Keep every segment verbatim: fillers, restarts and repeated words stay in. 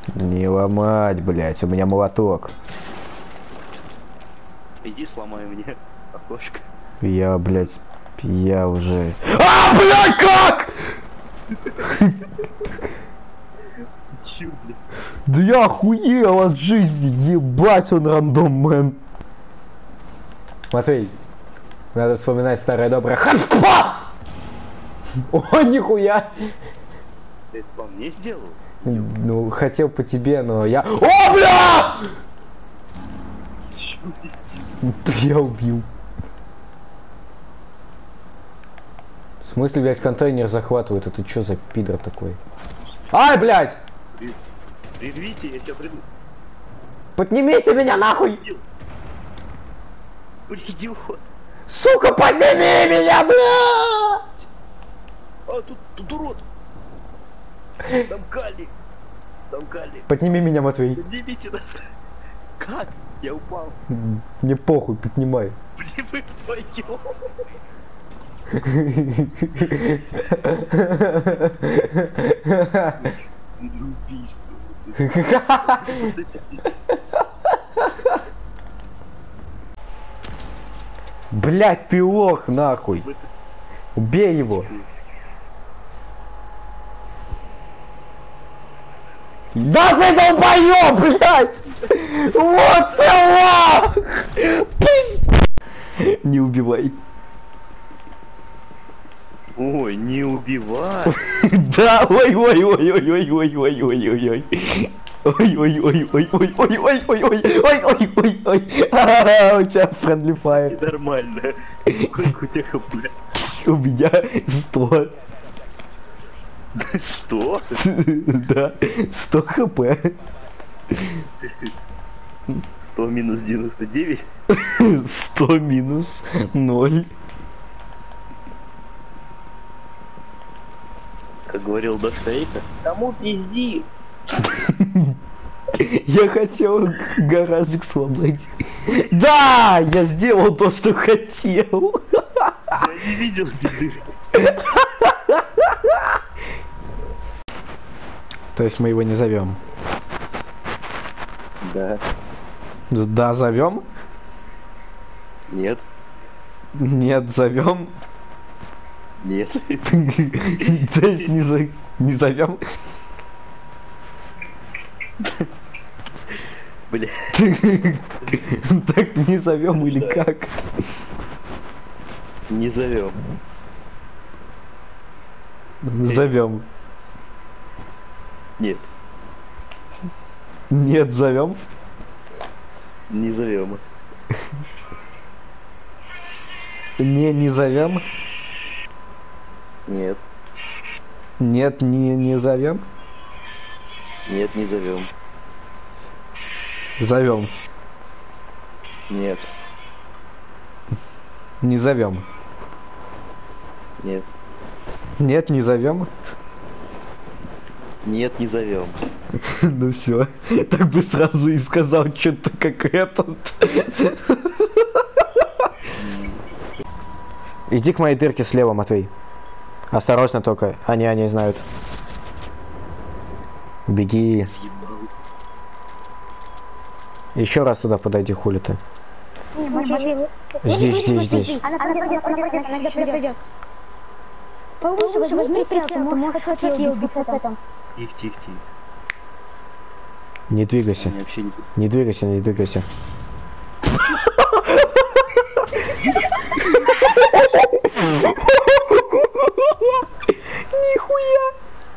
Не ломать, блядь, у меня молоток. Иди сломай мне окошко. Я, блядь, я уже... А, блядь, как? Чё, блядь? Да я охуел от жизни, ебать он рандом, мэн. Матвей, надо вспоминать старое доброе хардпа! О, нихуя! Ты это по мне сделал? Ну, хотел по тебе, но я... О, бля! Чё ты? Да я убил. В смысле, блядь, контейнер захватывают? Это чё за пидор такой? Ай, блядь! Прервите, я тебя приду. Поднимите меня нахуй! Идиот. Сука, подними меня, блядь! А, тут, тут урод. Там Кали. Там Кали. Подними меня, Матвей. Поднимите нас. Как? Я упал. Мне похуй, поднимай. Блин, вы вдвоем. Убийство. Блять, ты лох, нахуй. Убей его. Да ты долбоёб, блять! Вот ты лох! Не убивай. Ой, не убивай. Да, ой, ой, ой, ой, ой, ой, ой, ой, ой, ой. Ой, ой, ой, ой, ой, ой, ой, ой, ой, ой, ой, ой, ой, ой. А, у тебя friendly fire. Нормально. Сколько у тебя хп? У меня сто. Что? Да, сто хп. сто минус девяносто девять? сто минус ноль. Как говорил Достоевский. Кому пизди? Я хотел гаражик сломать. Да, я сделал то, что хотел. Я не видел здесь. То есть мы его не зовем? Да. Да, зовем? Нет. Нет, зовем. Нет. То есть не, за... не зовем? Бля. Так не зовем или как? Не зовем. Зовем. Нет. Нет, зовем. Не зовем. Не, не зовем. Нет. Нет, не, не зовем. Нет, не зовем. Зовем. Нет. Не зовем. Нет. Нет, не зовем. Нет, не зовем. Ну все, так бы сразу и сказал что-то как этот. Иди к моей дырке слева, Матвей. Осторожно только, они они знают. Беги. Еще раз туда подойди, хули ты. Здесь, здесь, здесь. Она пройдет, она пройдет, она где пройдет. Повыше возьми прицел, может хотел ее убить в этом. Тихо, тихо, тихо. Не двигайся. Они вообще не... Не двигайся, не двигайся. Нихуя.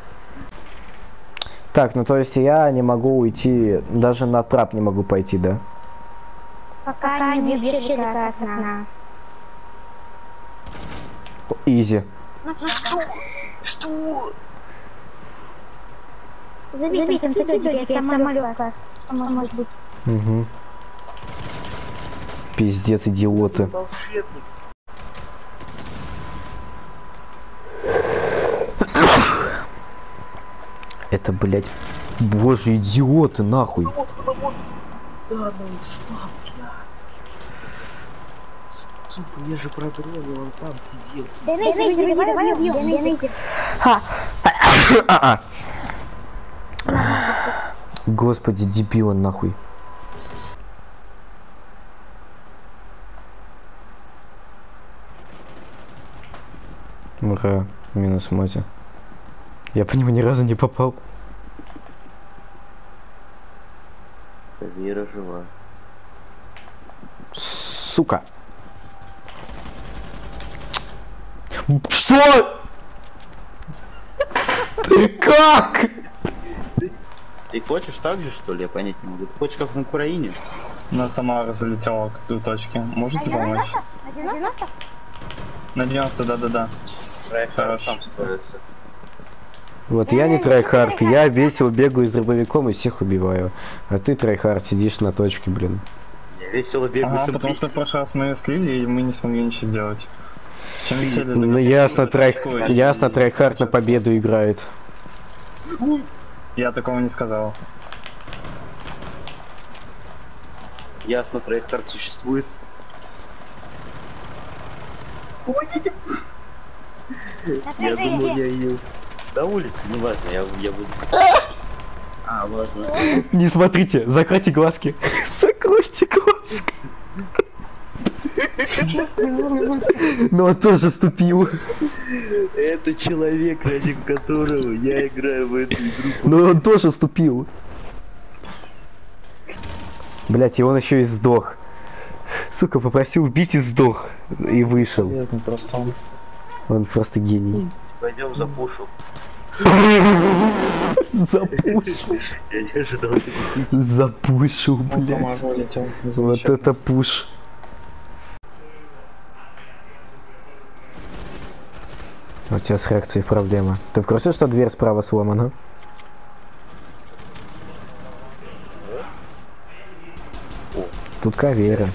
Так, ну то есть я не могу уйти, даже на трап не могу пойти, да? Пока не убьешь красна. Изи. Что? Забей, там такие самолётка. Что может быть? Угу. Пиздец, идиоты. Волшебник. Это, блядь, боже, идиоты, нахуй. Вот, вот, вот. Да, ну ушла, бля. Сука, я же продрогал, он там сидел. Дэнейзер, давай убьем, Дэнейзер. Ха. Господи, дебил он нахуй. Ура, минус Моти. Я по нему ни разу не попал. Вера жива. Сука. Что? Как? Ты хочешь так же, что ли? Я понять не могу. Ты хочешь как на Украине? Она сама залетела к той точке. Можете помочь? На девяносто? На девяносто, да-да-да. Хорошо. Сам справится. Вот я не трайхард, я весело бегаю с дробовиком и всех убиваю. А ты трайхард, сидишь на точке, блин. Я весело бегаю Ага, с потому что в прошлый раз мы ее слили, и мы не смогли ничего сделать. Чем веселье, Ну ясно, трай... ясно, трайхард на победу играет. Я такого не сказал. Ясно, трайхард существует. Я думал, я ее на улице, не важно, я, я буду. А, ладно. Не смотрите, закройте глазки. Закройте глазки. Но он тоже ступил. Это человек, ради которого я играю в эту игру. Но он тоже ступил. Блять, и он еще и сдох. Сука, попросил убить и сдох. И вышел. Просто он. Он просто гений. Пойдем запушу. Запушу. Я не ожидал. Запушу, блять. Вот это пуш. У тебя с реакцией проблема. Ты в курсе, что дверь справа сломана? Тут каверы.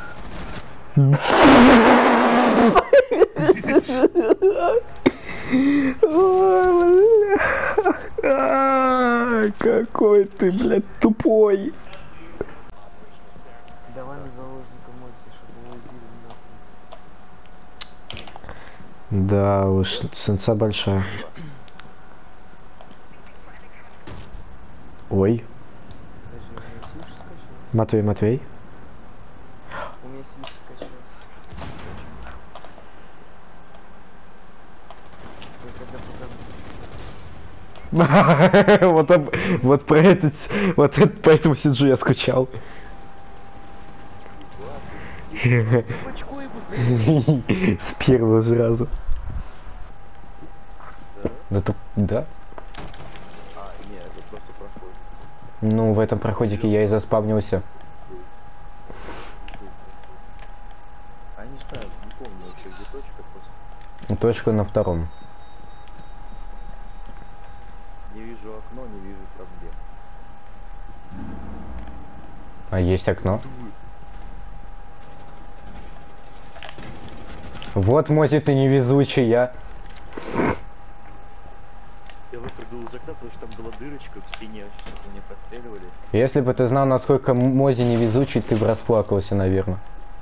Какой ты, блядь, тупой. Давай на заложника мойся, чтобы его убили нахуй. Да уж, сенса большая. Ой. Матвей, Матвей. У меня сиш скачался. Вот, об- вот про этот, вот это, поэтому сиджу я скучал. С первого же раза. Да, тут- да. А, нет, это просто проходит. Ну, в этом проходике я и заспавнился. А не знаю, не помню вообще, где точка просто. Точка на втором. Не вижу окно, не вижу проблем. А есть окно? Вот, Мози, ты невезучий, я. Я выпрыгнул из окна, потому что там была дырочка в стене, сейчас меня простреливали. Если бы ты знал, насколько Мози невезучий, ты бы расплакался, наверное.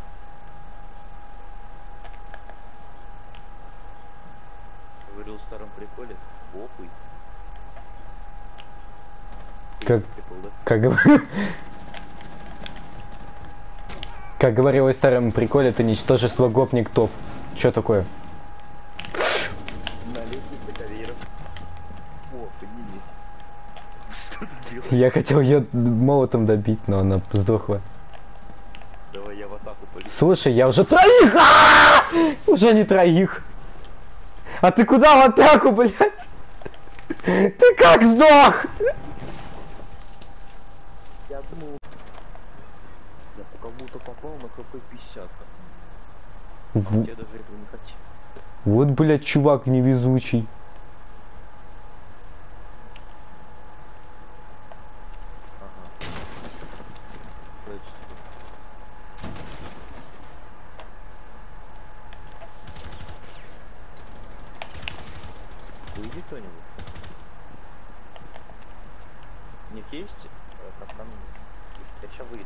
Говорил в старом приколе, похуй. Как, Прикол, да? как, гов- как говорилось в старом приколе, это ничтожество гопник топ. Чё такое? На лестнице каверов. О, подними. Что ты делаешь? Я хотел ее молотом добить, но она сдохла. Давай я в атаку пойду. Слушай, я уже троих! А-а-а! Уже не троих. А ты куда в атаку, блядь? Ты как сдох? Я думал... Я по кому-то попал на хп пятьдесят. А я даже этого не хотел. Вот, блядь, чувак невезучий. Ага. Точно. Выйди кто-нибудь. У них есть э, капкан? Я сейчас выйду.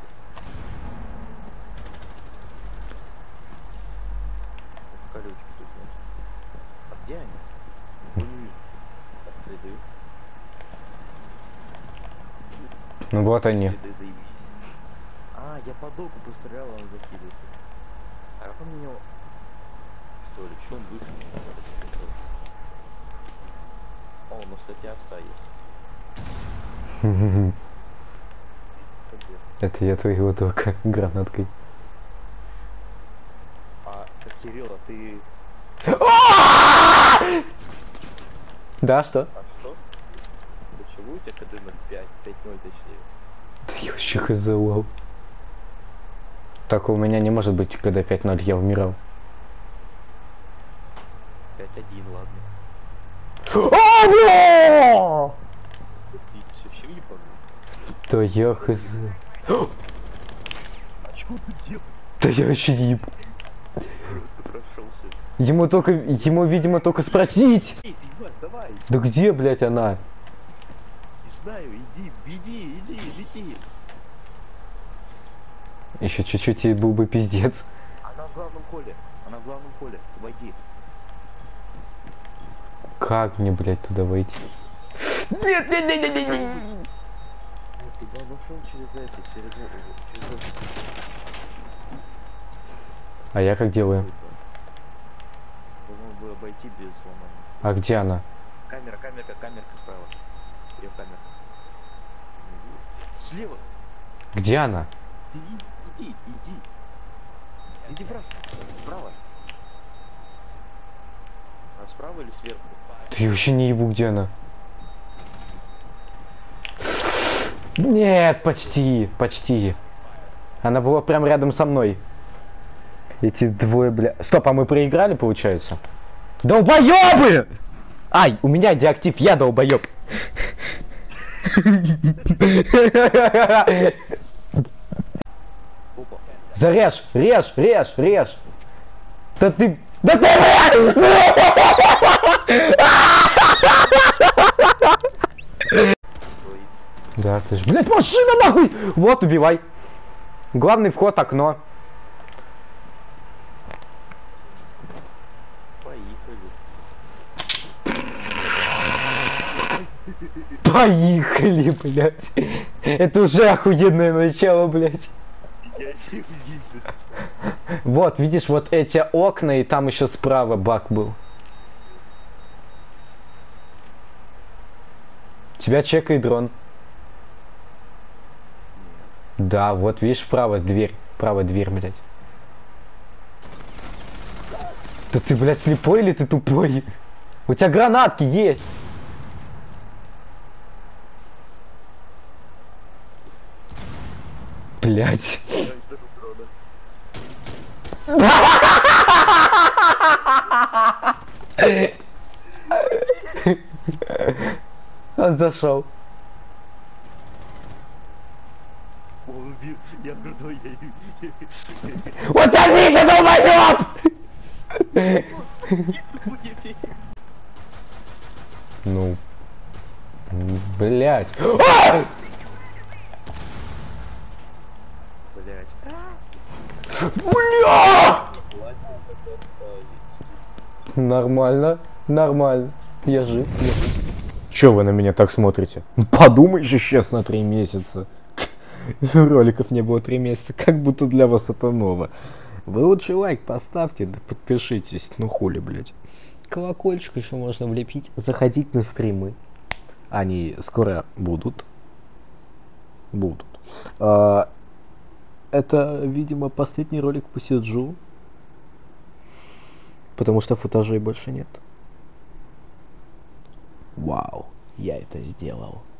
Колючки тут нет. А где они? Я не вижу. Так, следую. Ну вот они. Следы заебись. А, я по доку пострелял, он закидывается. А как он меня... Что ли, что он вышел? О, ну, кстати, овца есть. Это я твоего только гранаткой. А, Кирилл, а ты... Да, что? А что? Почему у тебя КД ноль пять, пять ноль точнее? Да я вообще хз, лол. Так у меня не может быть, когда пять ноль я умирал. пять один, ладно. А, бля! Ты совсем не помнишь? Да я хз. А что ты делаешь? Да я вообще не еб- Просто прошелся. Ему только, ему, видимо, только спросить. Эй, съебать, давай! Да где, блядь, она? Не знаю, иди, иди, иди, лети! Еще чуть-чуть и был бы пиздец. Она в главном холле, она в главном холле, войди. Как мне, блядь, туда войти? Нет, нет, нет, нет, нет, нет. Ну, ты бы обошел через это, через это, через это. А я как делаю? По-моему, бы обойти без сломанности. А где она? Камера, камерка, камерка справа. Где камера? Слева! Где она? Ты иди, иди, иди. Иди вправо. Справа. А справа или сверху? Да я вообще не ебу, где она. Нет, почти, почти. Она была прям рядом со мной. Эти двое, бля... Стоп, а мы проиграли, получается? Долбоёбы! Ай, у меня деактив, я долбоёб. Опа. Зарежь, режь, режь, режь. Да ты... Да ты... Ой, Да, ты ж... Блять, машина нахуй! Вот, убивай. Главный вход, окно. поехали. Поехали, блядь. Это уже охуенное начало, блядь. Я не видишь. Вот, видишь, вот эти окна, и там еще справа бак был. Тебя чекает дрон. Да, вот видишь, вправо дверь. Правая дверь, блядь. Да ты, блядь, слепой или ты тупой? У тебя гранатки есть. Блядь. Он зашел. Он убил. Я крутой, я... Вот тебя долбоёб! Ну, блять. А! Блять. Бля! Нормально, нормально. Я жив, я жив. Чё вы на меня так смотрите? Подумай же сейчас на три месяца. Роликов не было три месяца, как будто для вас это ново. Вы лучше лайк поставьте, да подпишитесь. Ну хули, блять. Колокольчик еще можно влепить. Заходить на стримы. Они скоро будут. Будут. А, это, видимо, последний ролик по Сиджу. Потому что футажей больше нет. Вау, я это сделал.